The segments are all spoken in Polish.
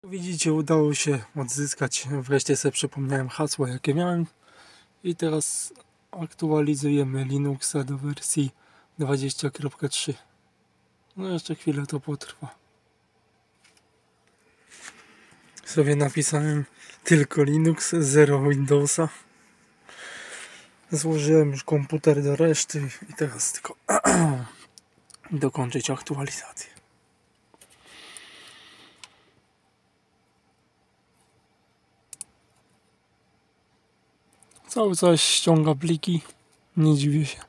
Widzicie, udało się odzyskać. Wreszcie sobie przypomniałem hasło, jakie miałem. I teraz aktualizujemy Linuxa do wersji 20.3. No jeszcze chwilę to potrwa. Sobie napisałem tylko Linux, 0 Windowsa. Złożyłem już komputer do reszty i teraz tylko dokończyć aktualizację. Cały czas ściąga pliki, nie dziwię się.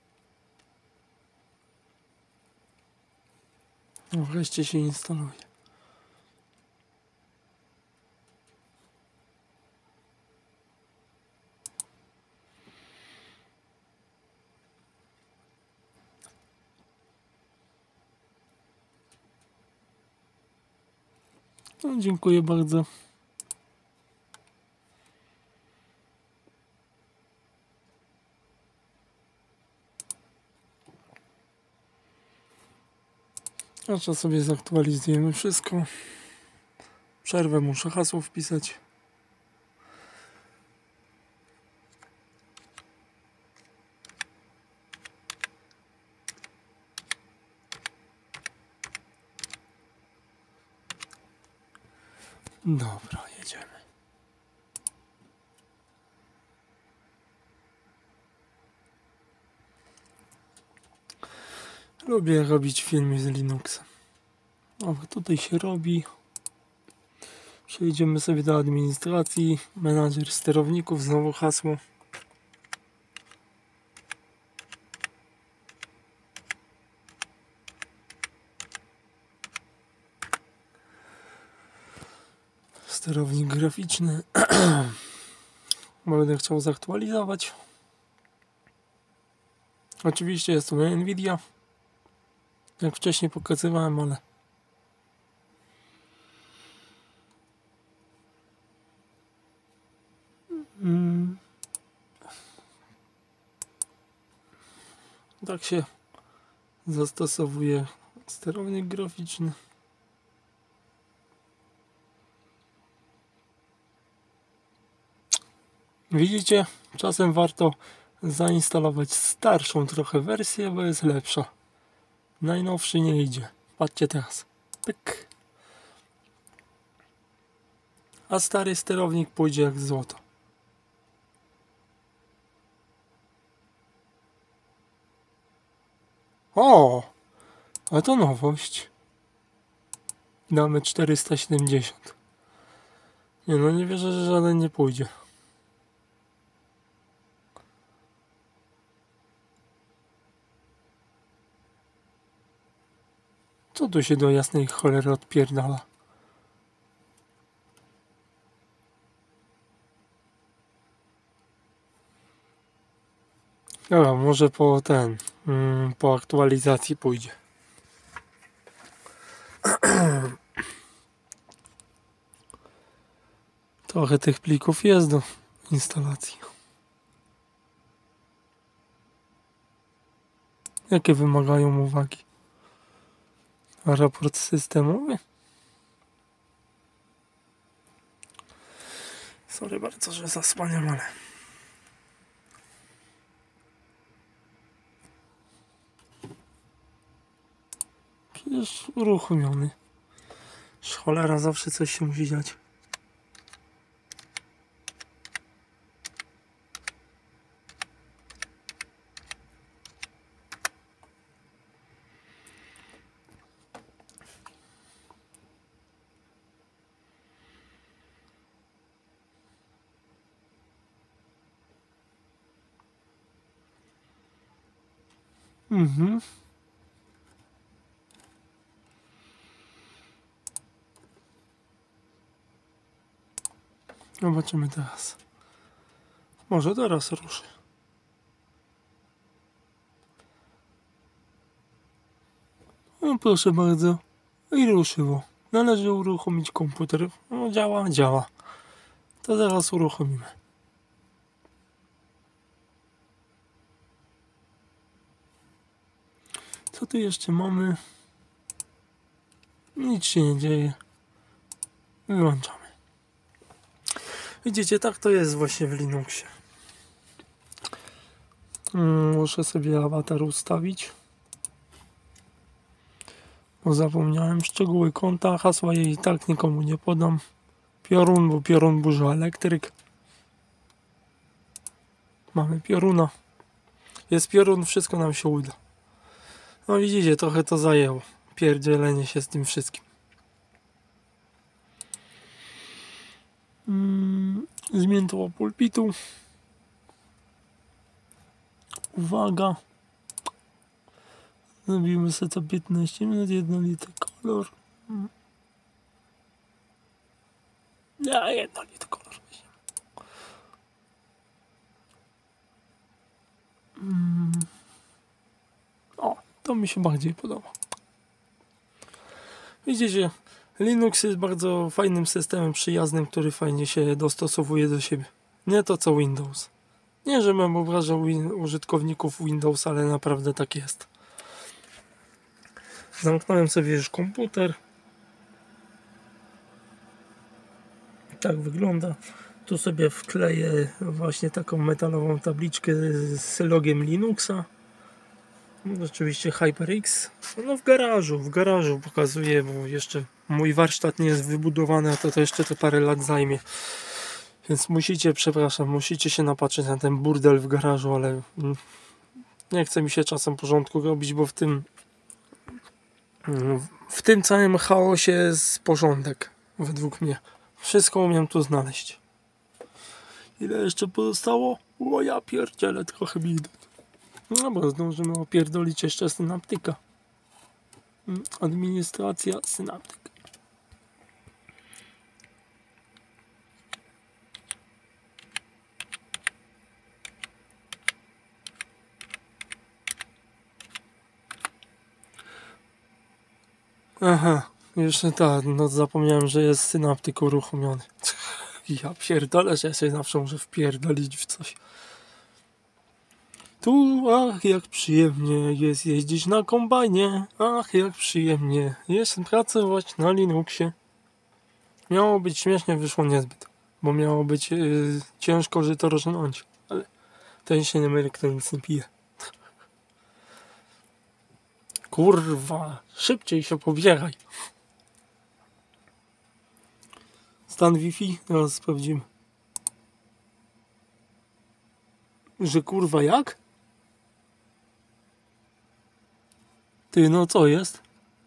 No wreszcie się instaluje. No, dziękuję bardzo. Jeszcze sobie zaktualizujemy wszystko. Przerwę, muszę hasło wpisać. Dobra, jedziemy. Lubię robić filmy z Linuxa. Dobra, tutaj się robi. Przejdziemy sobie do administracji. Menadżer sterowników, znowu hasło. Sterownik graficzny. Będę chciał zaktualizować. Oczywiście jest to Nvidia. Jak wcześniej pokazywałem, ale tak się zastosowuje sterownik graficzny. Widzicie? Czasem warto zainstalować starszą trochę wersję, bo jest lepsza. Najnowszy nie idzie. Patrzcie teraz. Pyk. A stary sterownik pójdzie jak złoto. O! A to nowość. Damy 470. Nie no, nie wierzę, że żaden nie pójdzie. Co tu się do jasnej cholery odpierdala? Dobra, może po aktualizacji pójdzie. Trochę tych plików jest do instalacji. Jakie wymagają uwagi? Raport systemowy? Sorry bardzo, że zasłaniam, ale... Przecież uruchomiony. Cholera, zawsze coś się musi dziać. Zobaczymy teraz. Może teraz ruszy. No proszę bardzo. I ruszyło. Należy uruchomić komputer. No działa, działa. To zaraz uruchomimy. Co tu jeszcze mamy? Nic się nie dzieje. Wyłączamy. Widzicie, tak to jest właśnie w Linuxie. Muszę sobie awatar ustawić. Bo zapomniałem szczegóły konta, hasła jej i tak nikomu nie podam. Piorun, bo piorun burzy elektryk. Mamy pioruna. Jest piorun, wszystko nam się uda. No widzicie, trochę to zajęło. Pierdzielenie się z tym wszystkim. Zmiętło pulpitu. Uwaga. Zrobimy sobie to 15 minut, jednolity kolor. Ja, jednolity kolor. O, to mi się bardziej podoba. Widzicie, Linux jest bardzo fajnym systemem przyjaznym, który fajnie się dostosowuje do siebie. Nie to co Windows. Nie, że mam obrażał użytkowników Windows, ale naprawdę tak jest. Zamknąłem sobie już komputer. Tak wygląda. Tu sobie wkleję właśnie taką metalową tabliczkę z logiem Linuxa. Oczywiście HyperX. No w garażu pokazuję, bo jeszcze mój warsztat nie jest wybudowany, a to jeszcze to parę lat zajmie. Więc musicie się napatrzeć na ten burdel w garażu, ale nie chce mi się czasem porządku robić, bo w tym całym chaosie jest porządek, według mnie. Wszystko umiem tu znaleźć. Ile jeszcze pozostało? O ja pierdzielę, trochę mi idę. No bo zdążymy opierdolić jeszcze synaptyka. Administracja synaptyka. Aha, jeszcze tak, no zapomniałem, że jest synaptyk uruchomiony. Ja pierdolę, że ja się zawsze muszę wpierdolić w coś. Tu, ach, jak przyjemnie jest jeździć na kombajnie. Ach, jak przyjemnie jest pracować na Linuxie. Miało być śmiesznie, wyszło niezbyt. Bo miało być ciężko, że to rżnąć. Ale ten się nie myli, kto nic nie pije. Kurwa, szybciej się pobieraj. Stan Wi-Fi? Teraz sprawdzimy. Że kurwa jak? Ty, no co jest?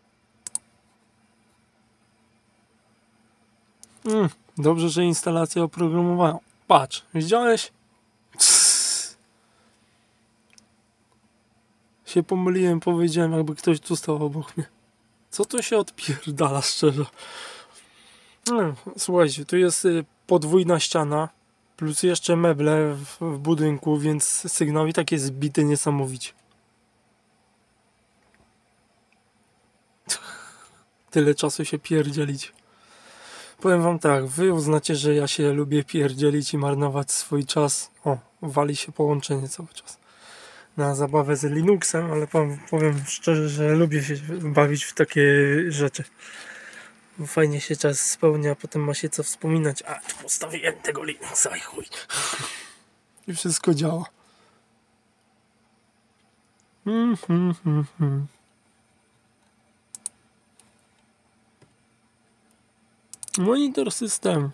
Dobrze, że instalacja oprogramowana. Patrz, widziałeś? Się pomyliłem, powiedziałem, jakby ktoś tu stał obok mnie. Co to się odpierdala, szczerze? Słuchajcie, tu jest podwójna ściana, plus jeszcze meble w budynku, więc sygnał i tak jest zbity niesamowicie. Tyle czasu się pierdzielić. Powiem wam tak, wy uznacie, że ja się lubię pierdzielić i marnować swój czas. O, wali się połączenie cały czas. Na zabawę z Linuxem, ale powiem szczerze, że lubię się bawić w takie rzeczy. Fajnie się czas spełnia, a potem ma się co wspominać. A, tu postawiłem tego Linuxa i chuj. I wszystko działa. Monitor systemu.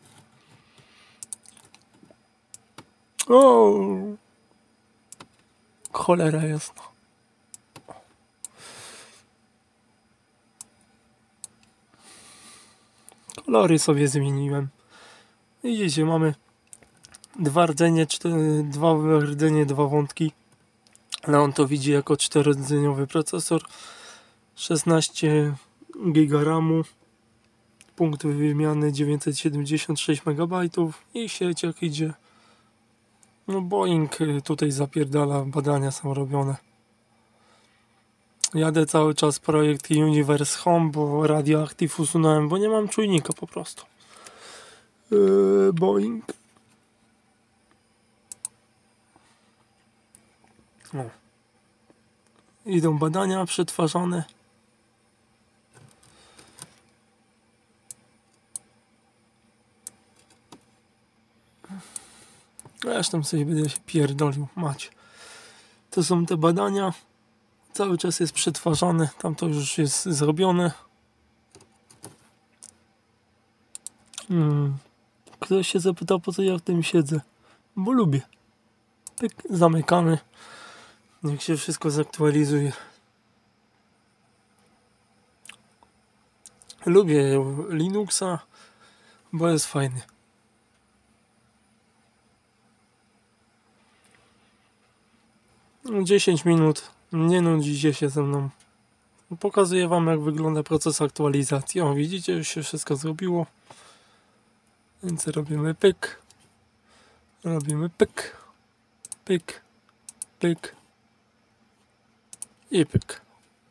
O! Cholera jasna. Kolory sobie zmieniłem. Widzicie, mamy dwa rdzenie, dwa wątki. Ale on to widzi jako 4-rdzeniowy procesor. 16 GB RAMu. Punkt wymiany 976 MB i sieć jak idzie. No Boeing tutaj zapierdala, badania są robione. Jadę cały czas projekt Universe Home, bo Radioactive usunąłem, bo nie mam czujnika po prostu. Boeing. No. Idą badania przetwarzane. Zresztą sobie będę się pierdolił, mać. To są te badania. Cały czas jest przetwarzane. Tam to już jest zrobione. Ktoś się zapytał, po co ja w tym siedzę. Bo lubię. Tak zamykamy. Niech się wszystko zaktualizuje. Lubię Linuxa, bo jest fajny. No, 10 minut. Nie nudzicie się ze mną. Pokazuję wam, jak wygląda proces aktualizacji. O, widzicie, już się wszystko zrobiło. Więc robimy pyk. Robimy pyk. Pyk. Pyk. I pyk.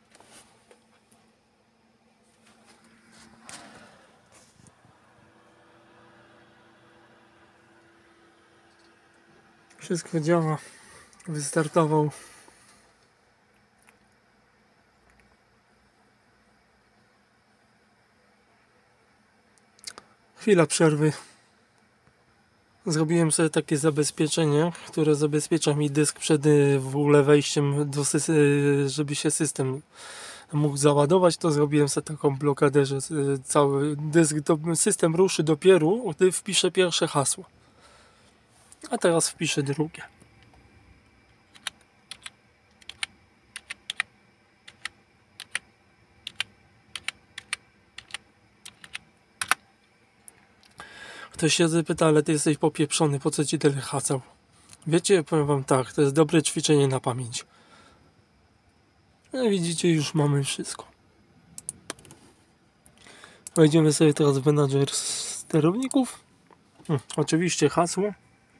Wszystko działa. Wystartował. Chwila przerwy. Zrobiłem sobie takie zabezpieczenie, które zabezpiecza mi dysk przed w ogóle wejściem do żeby się system mógł załadować. To zrobiłem sobie taką blokadę, że cały dysk, system ruszy dopiero, gdy wpiszę pierwsze hasło. A teraz wpiszę drugie. Ktoś się zapyta, ale ty jesteś popieprzony, po co ci tyle haseł? Wiecie, powiem wam tak, to jest dobre ćwiczenie na pamięć. No widzicie, już mamy wszystko. Wejdziemy sobie teraz w menadżer sterowników. Oczywiście hasło.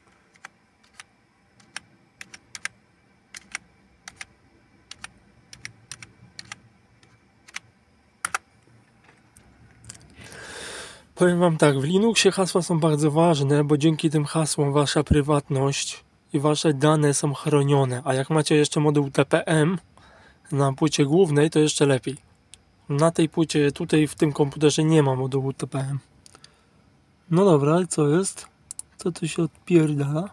Powiem wam tak, w Linuxie hasła są bardzo ważne, bo dzięki tym hasłom wasza prywatność i wasze dane są chronione. A jak macie jeszcze moduł TPM na płycie głównej, to jeszcze lepiej. Na tej płycie, tutaj w tym komputerze nie ma modułu TPM. No dobra, ale co jest? Co tu się odpierdala?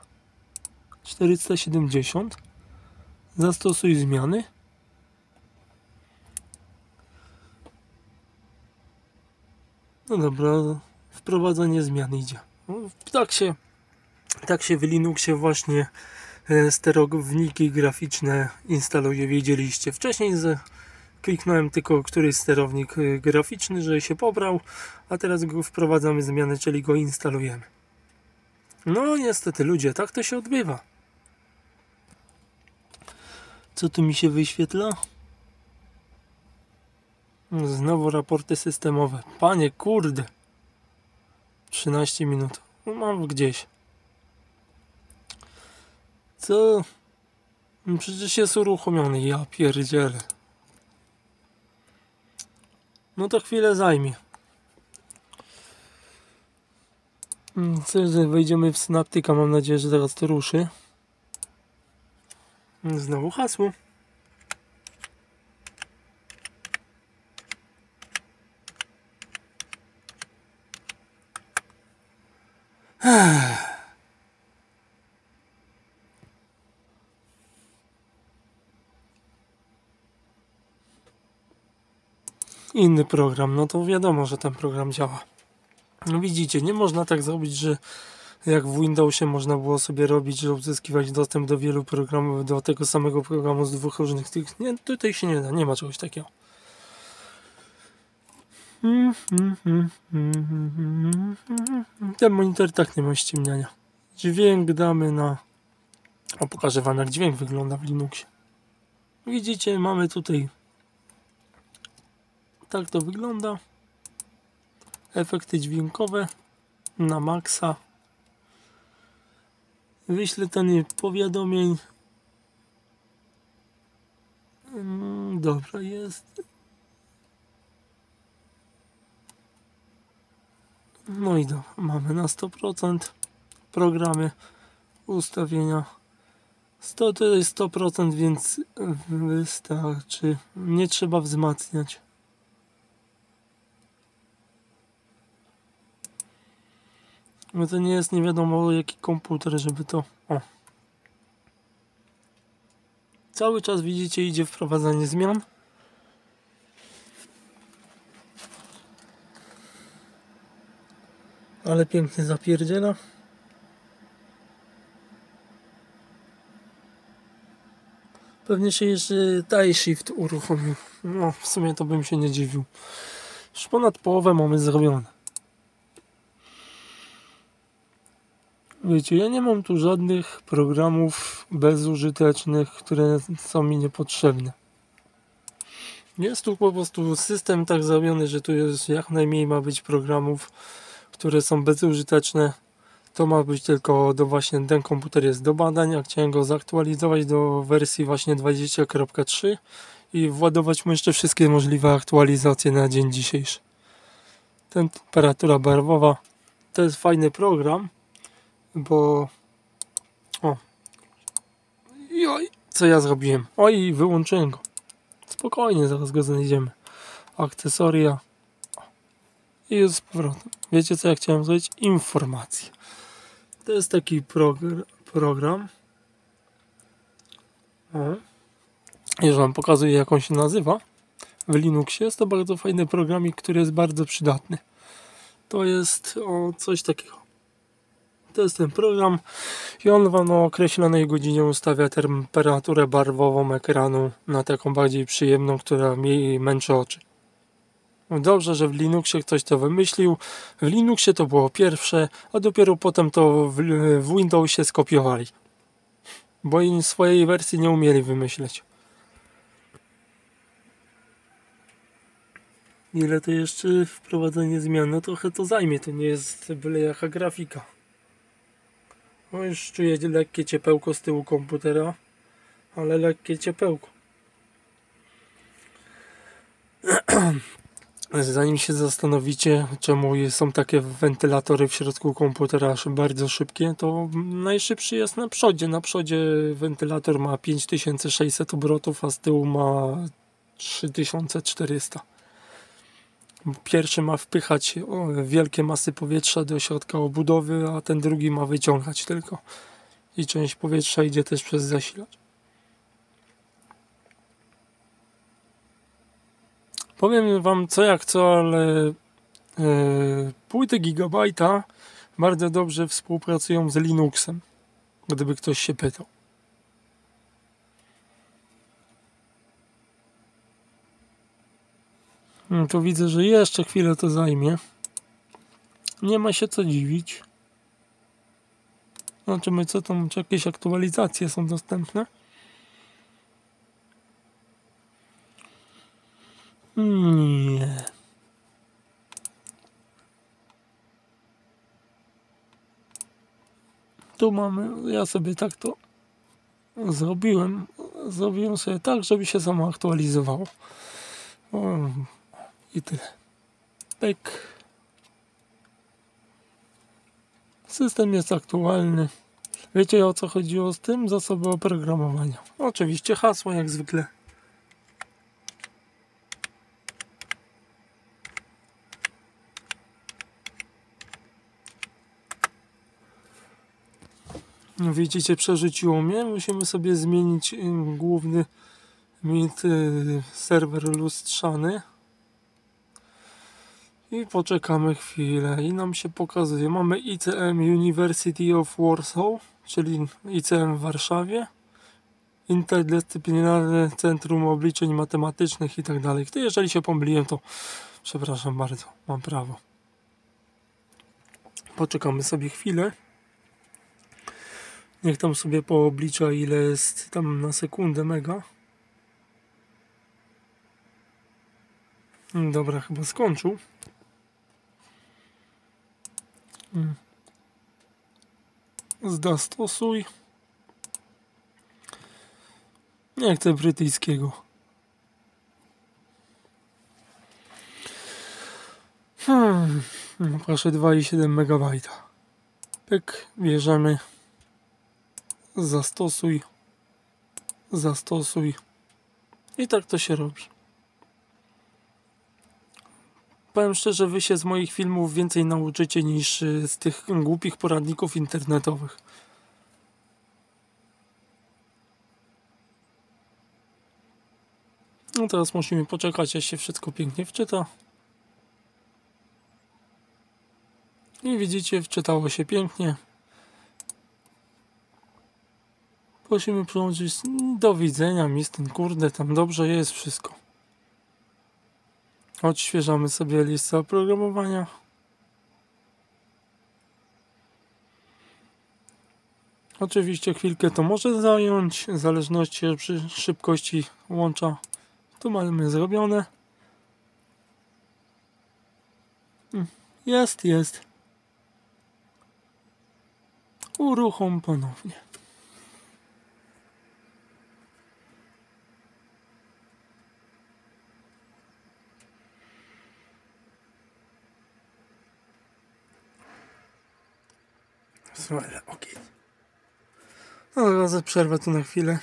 470. Zastosuj zmiany. No dobra, wprowadzenie zmian idzie. No, tak się w Linuxie właśnie sterowniki graficzne instaluje, wiedzieliście. Wcześniej kliknąłem tylko któryś sterownik graficzny, że się pobrał, a teraz go wprowadzamy zmiany, czyli go instalujemy. No niestety ludzie, tak to się odbywa. Co tu mi się wyświetla? Znowu raporty systemowe. Panie kurde. 13 minut. No, mam gdzieś. Co? No przecież jest uruchomiony. Ja pierdzielę. No to chwilę zajmie. Wejdziemy w Synaptyka. Mam nadzieję, że teraz to ruszy. Znowu hasło. Inny program, no to wiadomo, że ten program działa. No widzicie, nie można tak zrobić, że jak w Windowsie można było sobie robić, że uzyskiwać dostęp do wielu programów, do tego samego programu z dwóch różnych tych. Nie, tutaj się nie da, nie ma czegoś takiego. Ten monitor tak nie ma ściemniania. Dźwięk damy na... O, pokażę wam, jak dźwięk wygląda w Linuxie. Widzicie, mamy tutaj... Tak to wygląda. Efekty dźwiękowe na maksa. Wyświetlenie powiadomień. Dobra, jest. No i dobra, mamy na 100% programy, ustawienia. 100 to jest 100%, więc wystarczy. Nie trzeba wzmacniać. Bo to nie jest nie wiadomo jaki komputer, żeby to... O. Cały czas widzicie, idzie wprowadzanie zmian. Ale pięknie zapierdziela. Pewnie się jeszcze TIE Shift uruchomił. No, w sumie to bym się nie dziwił. Już ponad połowę mamy zrobione. Wiecie, ja nie mam tu żadnych programów bezużytecznych, które są mi niepotrzebne. Jest tu po prostu system tak zrobiony, że tu jest jak najmniej ma być programów, które są bezużyteczne. To ma być tylko właśnie ten komputer jest do badań, a chciałem go zaktualizować do wersji właśnie 20.3 i władować mu jeszcze wszystkie możliwe aktualizacje na dzień dzisiejszy. Temperatura barwowa to jest fajny program, bo oj, co ja zrobiłem? Oj, wyłączyłem go. Spokojnie, zaraz go znajdziemy. Akcesoria i już z powrotem. Wiecie co ja chciałem zrobić? Informacje. To jest taki program. Już wam pokazuję jak on się nazywa. W Linuxie jest to bardzo fajny programik, który jest bardzo przydatny. To jest coś takiego. To jest ten program i on wam na określonej godzinie ustawia temperaturę barwową ekranu na taką bardziej przyjemną, która mniej męczy oczy. Dobrze, że w Linuxie ktoś to wymyślił. W Linuxie to było pierwsze, a dopiero potem to w Windowsie skopiowali. Bo oni swojej wersji nie umieli wymyśleć. Ile to jeszcze wprowadzenie zmian? No trochę to zajmie, to nie jest byle jaka grafika. No już czuję lekkie ciepełko z tyłu komputera, ale lekkie ciepełko. Zanim się zastanowicie, czemu są takie wentylatory w środku komputera bardzo szybkie, to najszybszy jest na przodzie. Na przodzie wentylator ma 5600 obrotów, a z tyłu ma 3400. Pierwszy ma wpychać wielkie masy powietrza do środka obudowy, a ten drugi ma wyciągać tylko. I część powietrza idzie też przez zasilacz. Powiem wam co jak co, ale płyty Gigabajta bardzo dobrze współpracują z Linuxem, gdyby ktoś się pytał. To widzę, że jeszcze chwilę to zajmie. Nie ma się co dziwić. Zobaczymy co tam, czy jakieś aktualizacje są dostępne. Nie. Tu mamy, ja sobie tak to zrobiłem. Zrobiłem sobie tak, żeby się samo aktualizowało. I tyle. Pyk. System jest aktualny. Wiecie o co chodziło z tym? Zasoby oprogramowania. Oczywiście hasło jak zwykle. Widzicie, przerzuciło mnie. Musimy sobie zmienić główny serwer lustrzany. I poczekamy chwilę i nam się pokazuje. Mamy ICM University of Warsaw, czyli ICM w Warszawie. Interdyscyplinarne Centrum Obliczeń Matematycznych i tak dalej. Jeżeli się pomyliłem, to przepraszam bardzo, mam prawo. Poczekamy sobie chwilę. Niech tam sobie pooblicza ile jest tam na sekundę mega. Dobra, chyba skończył. Zastosuj. Nie chcę brytyjskiego. Proszę 2,7 MB. Pyk, bierzemy. Zastosuj. Zastosuj. I tak to się robi. Powiem szczerze, wy się z moich filmów więcej nauczycie niż z tych głupich poradników internetowych. No teraz musimy poczekać, aż się wszystko pięknie wczyta. I widzicie, wczytało się pięknie. Prosimy przełączyć do widzenia, Mistyn, kurde, tam dobrze jest wszystko. Odświeżamy sobie listę oprogramowania. Oczywiście chwilkę to może zająć, w zależności od szybkości łącza. Tu mamy zrobione. Jest. Uruchom ponownie. Słuchaj, okej. No teraz przerwę tu na chwilę.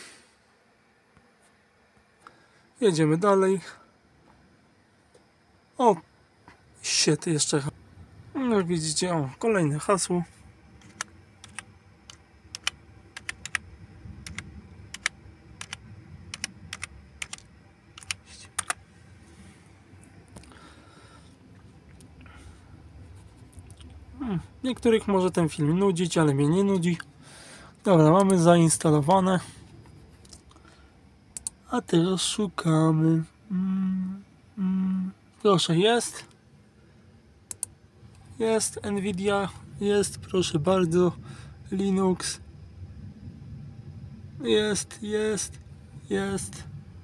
Jedziemy dalej. O, shit, jeszcze. No jak widzicie, o, kolejne hasło. Niektórych może ten film nudzić, ale mnie nie nudzi. Dobra, mamy zainstalowane. A teraz szukamy. Proszę, jest. Jest Nvidia. Jest, proszę bardzo. Linux. Jest.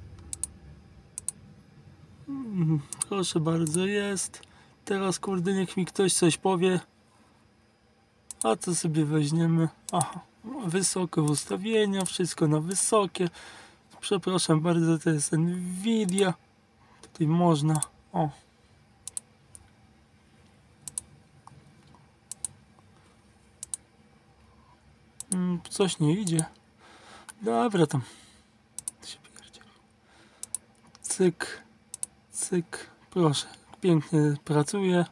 Proszę bardzo, jest. Teraz kurde, niech mi ktoś coś powie. A co sobie weźmiemy? Aha, wysokie ustawienia, wszystko na wysokie. Przepraszam bardzo, to jest Nvidia. Tutaj można. O. Coś nie idzie. Dobra tam. Cyk. Proszę, pięknie pracuje.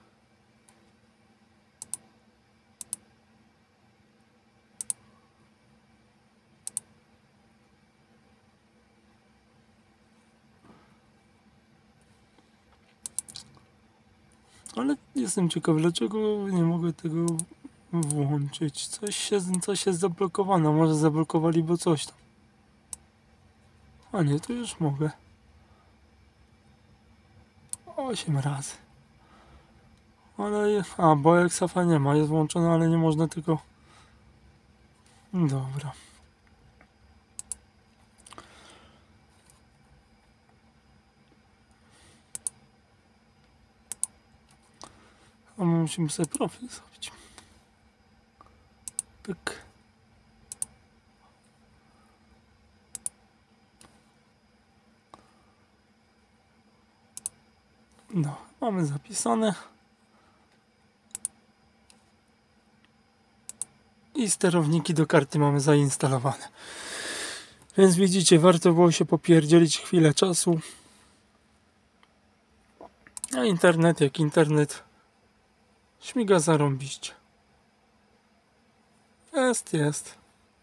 Ale jestem ciekaw, dlaczego nie mogę tego włączyć. Coś jest zablokowane. Może zablokowali, bo coś tam. A nie, to już mogę. 8 razy. Ale... bo Exafa nie ma. Jest włączone, ale nie można tylko... Dobra. A my musimy sobie profil zrobić. Pyk. No, mamy zapisane. I sterowniki do karty mamy zainstalowane. Więc widzicie, warto było się popierdzielić chwilę czasu. A internet jak internet. Śmiga zarąbiście. Jest.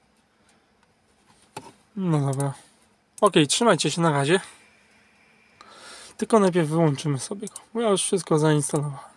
No dobra. Okej, trzymajcie się na razie. Tylko najpierw wyłączymy sobie go, bo ja już wszystko zainstalowałem.